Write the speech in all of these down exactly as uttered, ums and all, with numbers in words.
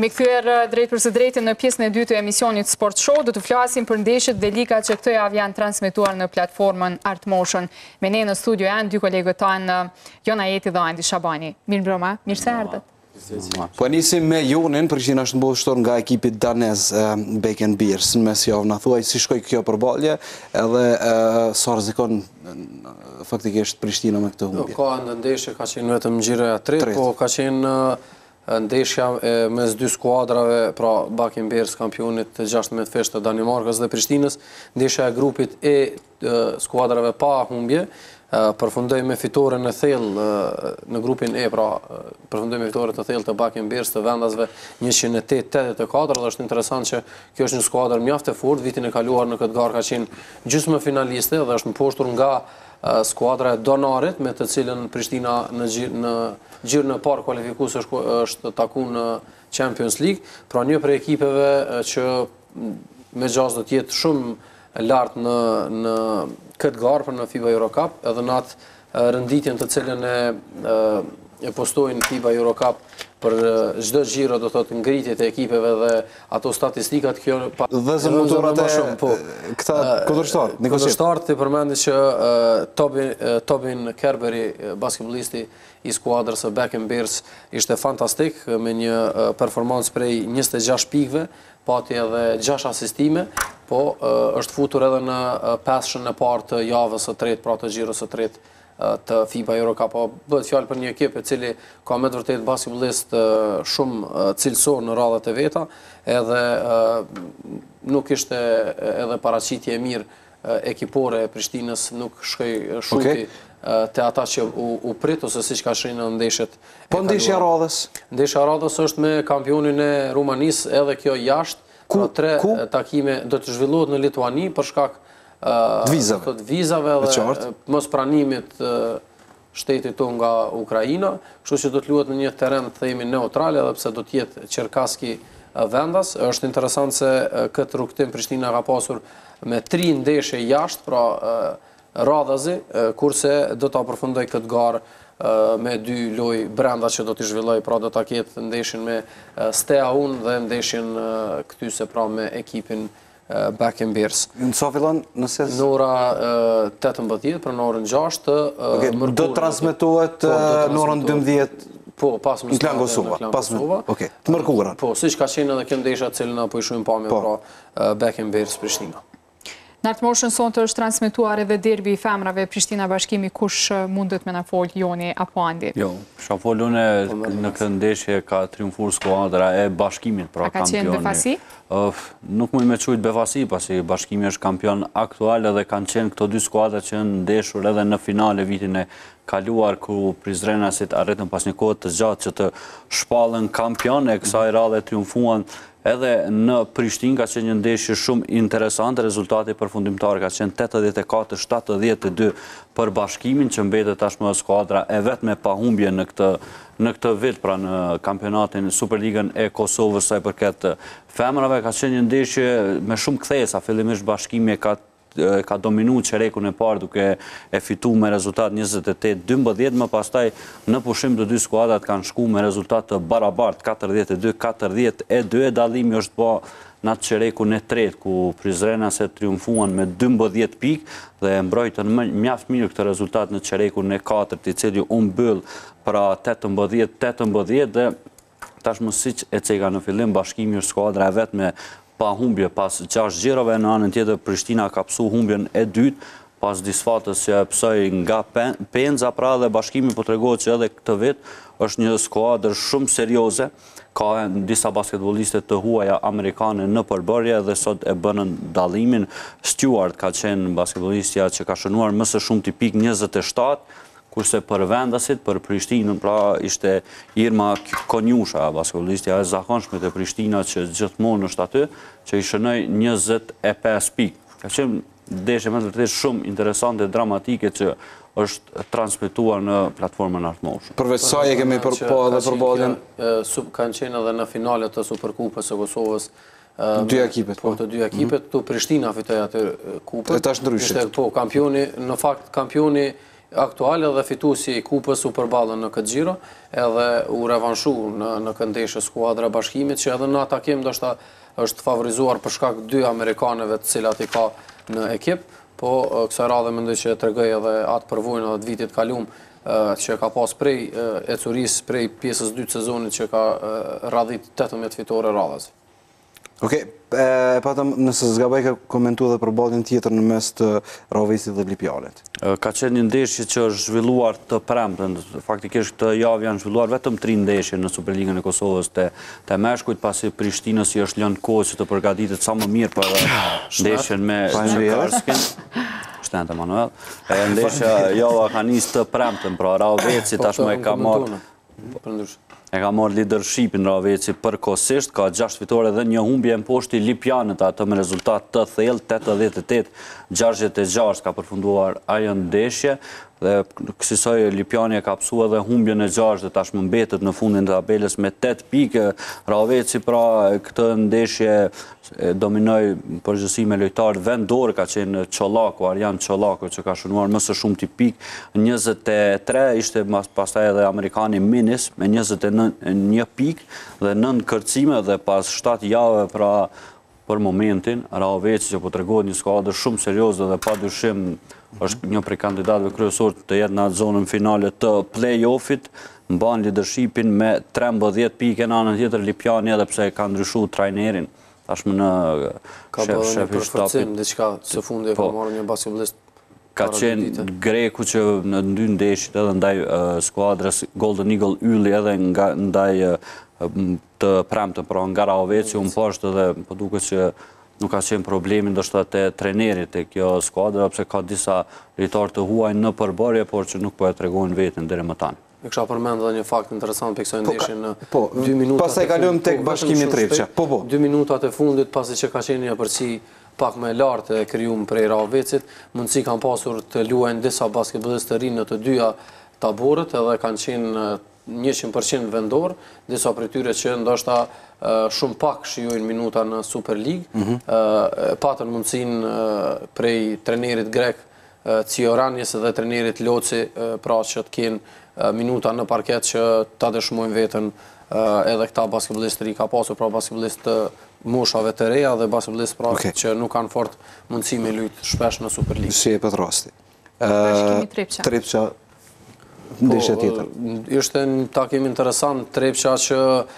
Jemi kthyer drejt për së drejti në pjesën e dytë të emisionit Sport Show. Do të flasim për ndeshjet dhe ligat që këtë javë janë transmetuar në platformën Art Motion. Me ne në studio janë dy kolegët tanë, Jona Jeti dhe Andi Shabani. Mirë mbrëma, mirë se erdhët. Po nisim me Jonin, për që është mboshtor nga ekipit danez Bake and Beers në mes javë. Na thuaj si shkoi kjo përballje, edhe sa rrezikon faktikisht Prishtina me këtë humbje. Ka ndeshje ka qenë vetëm gjira e tretë, po ka qenë ndeshja mes dy skuadrave, pra Bake and Beers kampionit të gjashtëdhjetë fesh të Danimarkës dhe Prishtinës, ndeshja e grupit e skuadrave pa humbje. Përfundoi me fitoren e thellë në grupin E, pra përfundoi me fitoren të thellë të Bake and Beers të vendasve njëqind e tetë tetëdhjetë e katër, dhe është interesant që kjo është një skuadër mjaft e fortë. Vitin e kaluar në këtë garë ka qenë gjysmë finaliste dhe është mposhtur nga skuadra e Donarit, me të cilën Prishtina në gjirën e parë kualifikues është taku në Champions League, pra një prej ekipeve që me gjasë do të jetë shumë lartë në, në këtë garë për në FIBA Eurocup, edhe në atë rënditjen të cilën e, e postojnë FIBA Eurocup për çdo gjiro, do thotë ngritjet e ekipeve dhe ato statistikat, kjo dhe zë motorat e po, këta kundërshtar, kundërshtar të përmendit që uh, Tobin, uh, Tobin Kerberi, basketbollisti i skuadrës së Bake and Beers, ishte fantastik me një uh, performancë prej njëzet e gjashtë pikëve, pati edhe gjashtë asistime, po uh, është futur edhe në uh, peshën e parë të javës së tretë, pra të xhirës së tretë të FIBA Eurocup. Po bëhet fjalë për një ekip i cili ka me të vërtetë basketbollist shumë cilësor në radhat e veta, edhe nuk ishte edhe paraqitje e mirë ekipore e Prishtinës, nuk shkoi shuti okay. te ata që u, u prit, ose siç ka shrinë në ndeshjet. Po ndeshja radhës? Ndeshja radhës është me kampionin e Rumanisë, edhe kjo jashtë. Ku? Tre Ku? takime do të zhvillohet në Lituani për shkak vizave, vizave dhe mos pranimit shtetit tonë nga Ukraina, kështu që do të luhet në një terren të themi neutral, edhe pse do të jetë Çerkaski vendas. Është interesant se këtë rrugtim Prishtina ka pasur me tri ndeshje jashtë, pra radhazi, kurse do ta përfundoj këtë garë me dy lojë brenda që do t'i zhvilloj, pra do ta ketë ndeshjen me Steaua Unë dhe ndeshjen këtyse, pra me ekipin Bake and Beers. Në sa fillon nëse në ora tetëmbëdhjetë për në orën gjashtë. Okay, do të transmetohet në orën dymbëdhjetë. Po, pas në Klan Kosova. Pas në okay. Të mërkurën. Po, siç ka qenë edhe kjo ndeshja të cilën apo i shohim pamje, pra Bake and Beers Prishtina. Në Art Motion sonte është transmetuar edhe derbi i femrave Prishtina Bashkimi, kush mundet me na fol Joni apo Andi? Jo, sha fol unë në këtë ndeshje ka triumfuar skuadra e Bashkimit, pra kampioni. A ka qenë befasi? Uh, nuk mund me quajt befasi, pasi Bashkimi është kampion aktual, edhe kanë qenë këto dy skuadra që janë ndeshur edhe në finale vitin e kaluar, ku Prizrenasit arritën pas një kohë të gjatë që të shpallën kampion, e kësaj radhe triumfuan edhe në Prishtinë. Ka qenë një ndeshje shumë interesante, rezultati përfundimtar ka qenë tetëdhjetë e katër shtatëdhjetë e dy për Bashkimin, që mbetet tashmë skuadra e vetme pa humbje në këtë në këtë vit, pra në kampionatin Superligën e Kosovës sa i përket femrave. Ka qenë një ndeshje me shumë kthesa. Fillimisht Bashkimi ka ka dominu çerekun e parë duke e fituar me rezultat njëzet e tetë dymbëdhjetë, më pastaj në pushim të dy skuadrat kanë shkuar me rezultat të barabartë, katërdhjetë e dy katërdhjetë e dy. Dallimi është bë në atë çerekun e tretë, ku Prizrenaset triumfuan me dymbëdhjetë pikë dhe mbrojtën mjaft mirë këtë rezultat në çerekun e katërt, i cili u mbyll pra tetëmbëdhjetë tetëmbëdhjetë, dhe tashmë siç e ceka në fillim, Bashkimi është skuadra e vetme pa humbje pas gjashtë gjirave. Në anën tjetër Prishtina ka psu humbjen e dytë pas disfatës që psoi nga Penza, pra dhe Bashkimi po tregohet që edhe këtë vit është një skuadër shumë serioze. Ka disa basketbolliste të huaja amerikane në përbërje dhe sot e bënën dallimin. Stewart ka qenë basketbollistja që ka shënuar më së shumti pikë njëzet e shtatë, kurse për vendasit, për Prishtinën, pra ishte Irma Konjusha, basketbollistja e zakonshme të Prishtina që gjithmonë është aty, që i shënoi njëzet e pesë pikë. Ka qenë ndeshje me të vërtetë shumë interesante, dramatike, që është transmetuar në platformën Art Motion. Përveç saj e kemi për po edhe përballjen. Kanë qenë edhe në finalet të Superkupës së Kosovës. Dy ekipet. Po, të dy ekipet, tu Prishtina fitoi atë kupën. Tash ndryshe. Po, kampioni, në fakt kampioni aktuale dhe fituesi i kupës u përballën në këtë xhiro, edhe u revanshu në në këndeshje skuadra e Bashkimit, që edhe në takim ndoshta është favorizuar për shkak dy amerikanëve të cilat i ka në ekip, po kësaj radhe mendoj që tregoj edhe atë përvojën edhe të vitit kaluam që ka pas prej ecurisë, prej pjesës dytë sezonit që ka radhit tetëmbëdhjetë fitore radhës. Okej, patëm nëse zgabaj ka komentu edhe për ballin tjetër në mes të Rahovesit dhe Lipjanit. Ka qenë një ndeshje që është zhvilluar të premten, faktikisht këtë javë janë zhvilluar vetëm tri ndeshje në Superligën e Kosovës të meshkujt, pasi Prishtinës i është lënë kohë që të përgatitet sa më mirë për ndeshjen me Karskin. Shtente Manuel. Ndeshja java ka nisë të premten, pra Rahoveci tashmë e ka marrë E ka marrë leadershipin Rahoveci përkohësisht, ka gjashtë fitore dhe një humbje në poshtë i Lipjanit, atë me rezultat të thellë, tetëdhjetë e tetë, gjashtëdhjetë e gjashtë ka përfunduar ajo ndeshje, dhe kësaj Lipjani e ka psuar edhe humbjen e gjashtë dhe tashmë mbetet në fundin e tabelës me tetë pikë. Rahoveci pra këtë ndeshje dominoi përgjithësi me lojtar vendor, ka qenë Çollaku, Arjan Çollaku, që ka shënuar më së shumti pikë, njëzet e tre, ishte pastaj edhe amerikani Minis me njëzet e një pikë dhe nëntë kërcime, dhe pas shtatë javë pra për momentin Rahoveci që po tregohet një skuadër shumë serioze dhe padyshim është një prej kandidatëve kryesor të jetë në atë zonën finale të play-offit, mban leadershipin me trembëdhjetë pikë, në anën tjetër Lipjani edhe pse ka ndryshuar trajnerin. Tashmë në ka bërë një përforcim diçka së fundi e ka marrë një basketbollist. Ka qenë Greku që në dy ndeshjet edhe ndaj skuadrës Golden Eagle Ylli edhe ndaj të premten, pra nga Rahoveci unë poshtë edhe po duket që nuk ka qenë problemi ndoshta te trajnerit e kjo skuadra, pse ka disa lojtarë të huaj në përbërje, por që nuk po e tregojnë veten deri më tani. E kisha përmend edhe një fakt interesant për kësaj ndeshje në dy minuta. Pastaj kalojmë tek Bashkimi Trepça. Po po. dy minutat e fundit, pasi që ka qenë një përci pak më lartë e krijuar prej Rahovecit, mundësi kanë pasur të luajnë disa basketbollistë të rinj në të dyja taborët, edhe kanë qenë njëqind përqind vendor, disa prej tyre që ndoshta shumë pak shijojnë minuta në Super League, patën mundësinë prej trajnerit grek Cioranjes dhe trajnerit Loci, pra që të kenë minuta në parket që ta dëshmojnë veten edhe këta basketbollistë ri, ka pasur pra basketbollistë të moshave të reja dhe basketbollistë pra që nuk kanë fort mundësi me luajt shpesh në Super League. Si e pat rasti. Bashkimi Trepça. Trepça ndeshje tjetër. Ishte një takim interesant Trepça që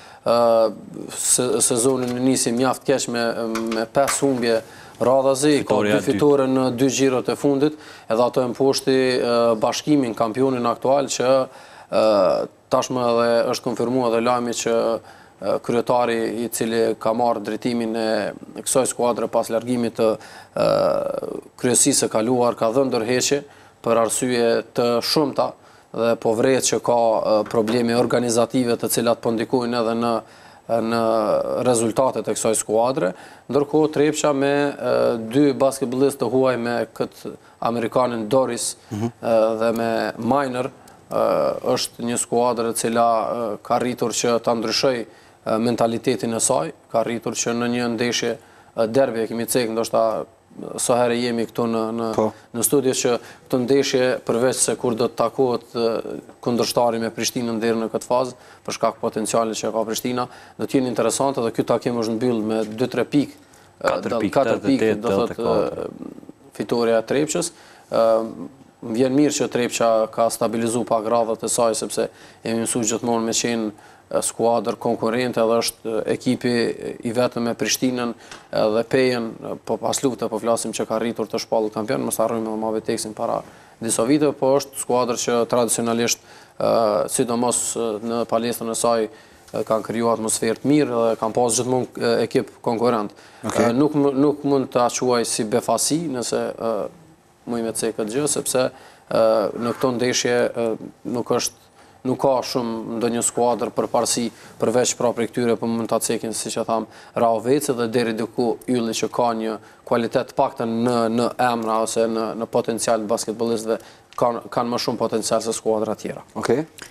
sezonin e nisi mjaft keq me pesë humbje radhazi, ka dy fitore në dy xhirot e fundit, edhe ato e mposhti Bashkimin, kampionin aktual, që tashmë edhe është konfirmuar edhe lajmi që kryetari i cili ka marrë drejtimin e kësaj skuadre pas largimit të kryesisë së kaluar ka dhënë ndërheqje për arsye të shumta dhe po vret që ka probleme organizative të cilat po ndikojnë edhe në në rezultatet e kësaj skuadre, ndërkohë Trepça me dy basketbollistë të huaj me këtë amerikanin Doris dhe me Minor, është një skuadër e cila ka arritur që ta ndryshoj mentalitetin e saj, ka arritur që në një ndeshje derbi e kemi cek, ndoshta sa herë jemi këtu në në në studio që këtë ndeshje përveç se kur do të takohet kundërshtari me Prishtinën deri në këtë fazë për shkak potencialit që ka Prishtina, do të jenë interesante dhe ky takim është mbyll me dy tre pikë, katër pikë, do thotë fitoria e Trepçës. Më vjen mirë që Trepça ka stabilizuar pak radhat e saj sepse jemi mësuar gjithmonë me qenë skuadër konkurrente edhe është ekipi i vetëm me Prishtinën dhe Pejen, po pas lufte po flasim që ka arritur të shpallë kampion, mos harrojmë edhe Maveteksin para disa vite, po është skuadër që tradicionalisht sidomos në palestrën e saj kanë krijuar atmosferë të mirë dhe kanë pas gjithmonë ekip konkurrent. Okay. Nuk nuk mund ta quaj si befasi nëse më me të këtë gjë, sepse në këto ndeshje nuk është nuk ka shumë ndonjë skuadër përparësi përveç pra prej këtyre, po mund ta cekin siç e tham Rahoveci dhe deri diku Ylli që ka një kualitet paktën në në emra ose në në potencial basketbollistëve kanë kanë më shumë potencial se skuadra tjera. Okej.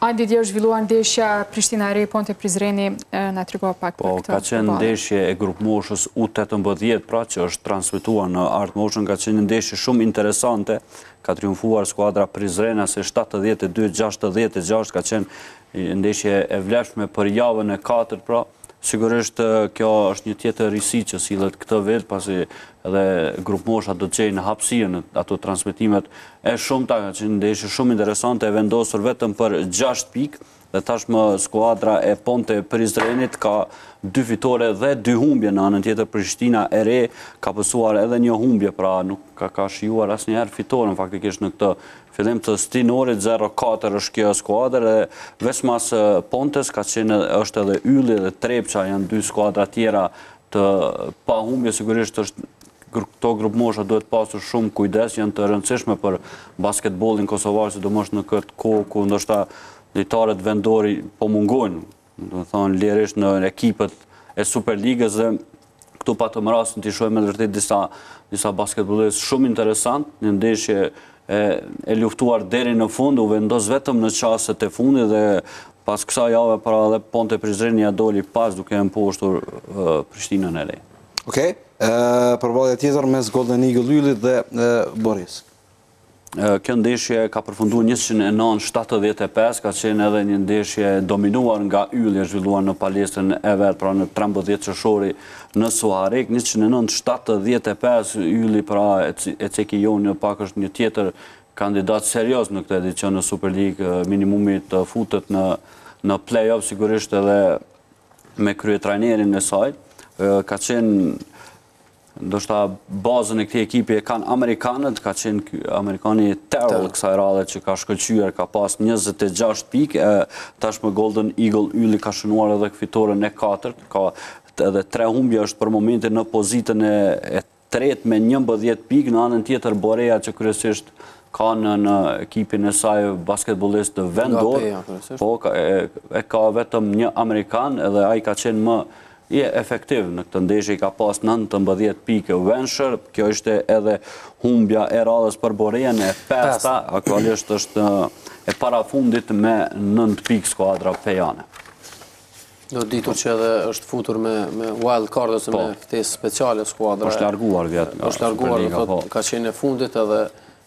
Andi, dje është zhvilluar ndeshja Prishtina-Re, Ponte Prizreni, na trego pak për këtë. Po, ka qenë ndeshje e grupë moshës U tetëmbëdhjetë, pra që është transmituar në Art Motion, ka qenë ndeshje shumë interesante, ka triumfuar skuadra Prizrena se shtatëdhjetë e dy gjashtëdhjetë e gjashtë, ka qenë ndeshje e vlefshme për javën e katërt, pra sigurisht kjo është një tjetër risi që sillet këtë vit, pasi edhe grupë mosha do të gjejnë në hapësirë në ato transmitimet e shumta, ka qenë ndeshje shumë interesante, e vendosur vetëm për gjashtë pikë, dhe tashmë skuadra e Ponte Prizrenit ka dy fitore dhe dy humbje në anën tjetër. Prishtina e Re ka pësuar edhe një humbje, pra nuk ka, ka shijuar asnjëherë fitoren faktikisht në këtë fillim të stinorit. Zero katër është kjo skuadër, dhe veç mas Pontes ka qenë është edhe Ylli dhe Trepça, janë dy skuadra tjera të pa humbje. Sigurisht është këto grupë mosha duhet pasur shumë kujdes, janë të rëndësishme për basketbolin kosovar, sidomos në këtë kohë ku ndoshta lojtarët vendori po mungojnë, do të thonë lirisht në ekipet e Superligës, dhe këtu patëm rastin të shohim me vërtet disa disa basketbollistë shumë interesant, një ndeshje e, e luftuar deri në fund, u vendos vetëm në çastet e fundit, dhe pas kësaj jave para edhe Ponte Prizreni ja doli pas duke e mposhtur uh, Prishtinën e Re. Okej, uh, përballja tjetër mes Golden Eagle Yllit dhe uh, Boris. Kjo ndeshje ka përfunduar njëqind e nëntë shtatëdhjetë e pesë, ka qenë edhe një ndeshje dominuar nga Ylli, zhvilluar në palestrën e vet, pra në trembëdhjetë qershori në Suarek. njëqind e nëntë shtatëdhjetë e pesë, Ylli pra e ceki Joni pak është një tjetër kandidat serios në këtë edicion në Super League, minimumi të futet në në play-off, sigurisht edhe me kryetrajnerin e saj. Ka qenë ndoshta bazën e këtij ekipi e kanë amerikanët, ka qenë amerikani Terrell kësaj radhe që ka shkëlqyer, ka pas njëzet e gjashtë pikë, tashmë Golden Eagle Ylli ka shënuar edhe fitoren e katërt, ka edhe tre humbje, është për momentin në pozitën e, e tretë me njëmbëdhjetë pikë, në anën tjetër Borea që kryesisht ka në, në ekipin e saj basketbollistë vendor, po ka, e, e ka vetëm një amerikan, edhe ai ka qenë më je efektiv në këtë ndeshje, ka pas nëntëmbëdhjetë pikë venshër, kjo ishte edhe humbja e radhës për Borean e pesta, aktualisht është e parafundit me nëntë pikë skuadra pejane. Do ditur që edhe është futur me, me wild card ose me ftesë speciale skuadra. Është larguar vjet. Është larguar, do thot, ka qenë e fundit edhe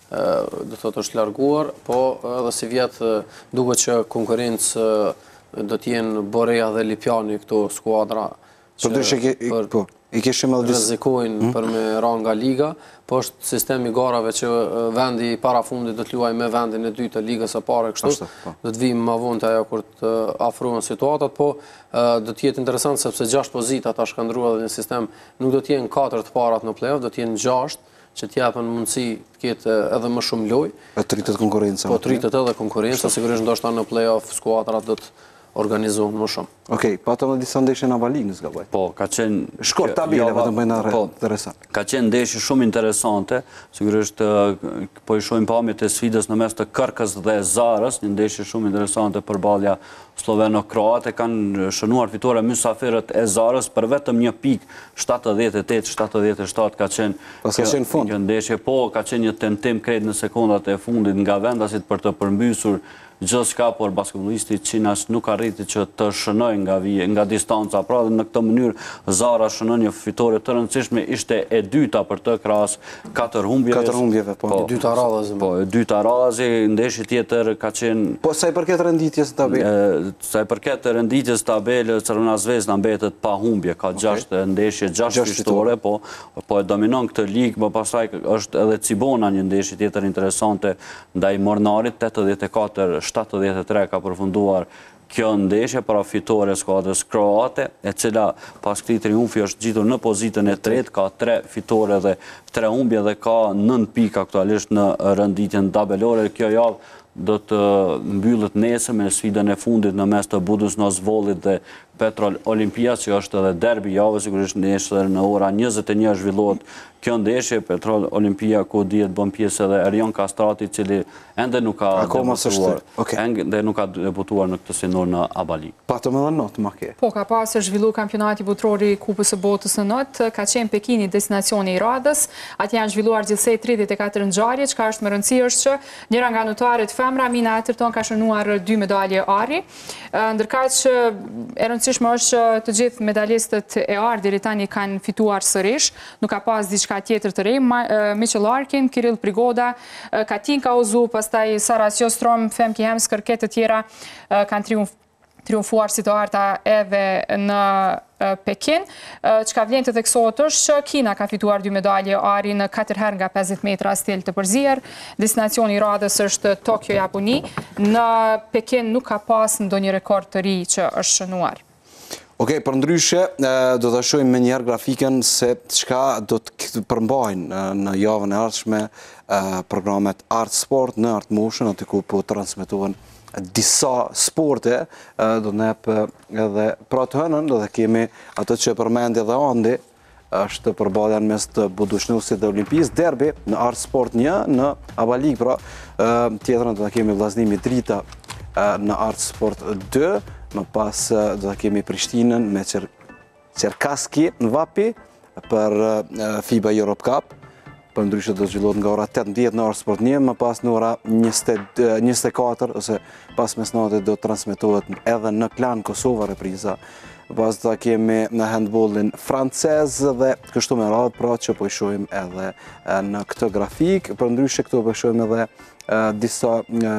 do thot është larguar, po edhe si vjet duket që konkurrencë do të jenë Borea dhe Lipjani këto skuadra që për, i kishim edhe rrezikojnë hmm? për me ranga liga, po është sistemi garave që vendi i parafundit do të luajë me vendin e dytë të ligës së parë kështu. Ashtë, do të vijmë më vonë ajo kur të afrohen situatat, po do të jetë interesant sepse gjashtë pozita tash ka ndruar edhe në sistem, nuk do të jenë katër të parat në play-off, do të jenë gjashtë që t'japën mundësi të ketë edhe më shumë lojë. E të rritet konkurenca. Po të rritet edhe konkurenca, sigurisht ndoshta në play-off skuadrat do të organizohen më shumë. Okej, patëm edhe disa ndeshje në avaligës nga baj. Po, ka qenë shkurt tabele vetëm bëjnë rreth interesant. Ka qenë ndeshje shumë interesante, sigurisht po i shohim pamjet e sfidës në mes të Kërkës dhe Zarës, një ndeshje shumë interesante përballja sloveno-kroate, kanë shënuar fitore mysafirët e Zarës për vetëm një pikë, shtatëdhjetë e tetë shtatëdhjetë e shtatë ka qenë. Pas ka qenë fund. Kjo ndeshje, po, ka qenë një tentim krejt në sekondat e fundit nga vendasit për të përmbysur gjithçka, por basketbollisti Qinas nuk arriti që të shënojë nga vije, nga distanca, pra dhe në këtë mënyrë Zara shënon një fitore të rëndësishme, ishte e dyta për të krahas katër humbjeve. Katër humbjeve, po. E dyta radhës. Po, e dyta radhësi, ndeshje tjetër ka qenë. Po sa i përket renditjes së tabelës? Sa i përket renditjes së tabelës, Crvena Zvezda mbetet pa humbje, ka gjashtë ndeshje, gjashtë fitore, po, po e dominon këtë ligë, më pastaj është edhe Cibona një ndeshje tjetër interesante ndaj Mornarit, tetëdhjetë e katër shtatëdhjetë e tre ka përfunduar kjo ndeshje para fitore skuadrës kroate, e cila pas këtij triumfi është gjitur në pozitën e tretë, ka tre fitore dhe tre humbje dhe ka nëntë pikë aktualisht në renditjen tabelore. Kjo javë do të mbyllet nesër me sfidën e fundit në mes të Budućnost-Volit dhe Petrol Olimpia, që është edhe derbi javës, sigurisht nesër në ora njëzet e një zhvillohet kjo ndeshje. Petrol Olimpia ku dihet bën pjesë edhe Erion Kastrati, i cili ende nuk ka debutuar, ende nuk ka debutuar në këtë sinor në ABA League. Patëm edhe notë më ke. Po, ka pasur zhvillu kampionati botror i Kupës së Botës në notë, ka qenë Pekini destinacioni i radhës, atje janë zhvilluar gjithsej tridhjetë e katër ngjarje, çka është më rëndësishme është që njëra nga anëtarët femra, Mina e tërton ka shënuar dy medalje ari, ndërka që e rëndësishme është që të gjithë medalistët e ari deri tani kanë fituar sërish, nuk ka pas diçka tjetër të rej, Mitchell Larkin, Kirill Prigoda, Katinka Ozu, pastaj Sara Sjostrom, Femke Heemsker, këtë të tjera kanë triumf triumfuar si të arta edhe në Pekin. Çka vlen të theksohet është që Kina ka fituar dy medalje ari në katër herë nga pesëdhjetë metra stil të përzier. Destinacioni i radhës është Tokyo, Japoni. Në Pekin nuk ka pas ndonjë rekord të ri që është shënuar. Okej, për ndryshe, do të shohim me njerë grafikën se çka do të përmbajnë në javën e ardhshme programet Art Sport në Art Motion, aty ku po transmetohen disa sporte, do në epë edhe pra të hënën, do dhe kemi ato që përmendi dhe Andi, është përballja mes të Budushnusit dhe Olimpis, derbi në Art Sport një, në Aba League, pra, tjetërën do të kemi vllaznimi Drita në Art Sport dy, më pas do të kemi Prishtinën me Çerkaski në Vapi për FIBA Europe Cup, për ndryshe do të zhvillohet nga ora tetëmbëdhjetë në Art Sport një, më pas në ora njëzet e katër, ose pas mesnatit do të transmetohet edhe në Klan Kosova repriza. Pas do të kemi në handballin francez dhe kështu me radhë, pra që po i shohim edhe në këtë grafik. Për ndryshe këtu po i shohim edhe disa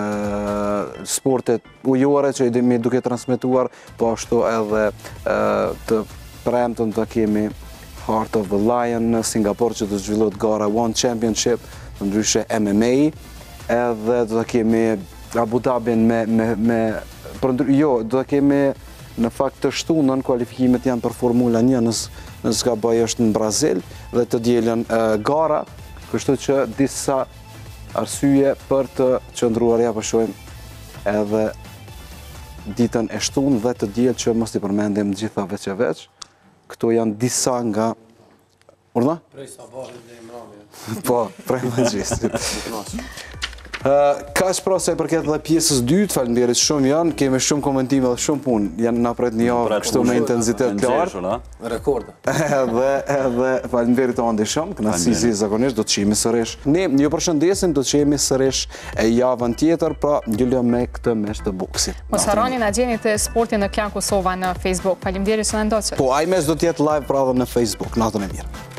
sportet ujore që i mi duke transmetuar, po ashtu edhe të premtën do kemi Heart of the Lion në Singapur që do të zhvillohet gara One Championship, të ndryshe M M A, edhe do të kemi Abu Dhabin me, me, me për, jo, do të kemi në fakt të shtunën, kualifikimet janë për Formula një nësë ka bëj është në Brazil, dhe të dielën gara, kështu që disa arsye për të qëndruar ja përshojmë edhe ditën e shtunë dhe të dielë që mos t'i përmendim gjitha veç e veç. Këto janë disa nga... Urna? Prej sabahit dhe imramit. Po, prej mëngjesit. Ka që pra se përket dhe pjesës dytë, falenderit shumë janë, kemi shumë komentime dhe shumë punë, janë nga pret një javë kështu me intensitet të lartë. Rekorde. Edhe, edhe, falenderit të andi shumë, këna si zi zakonisht, do të qimi sërish. Ne, një përshëndesim, do të qimi sërish e javën tjetër, pra gjyllë me këtë mesh të boksit. Mos harroni na gjeni të sportin në Klan Kosova në Facebook. Falenderit së në ndoqët. Po, aj mes do tjetë live pra dhe në Facebook, natën e mirë.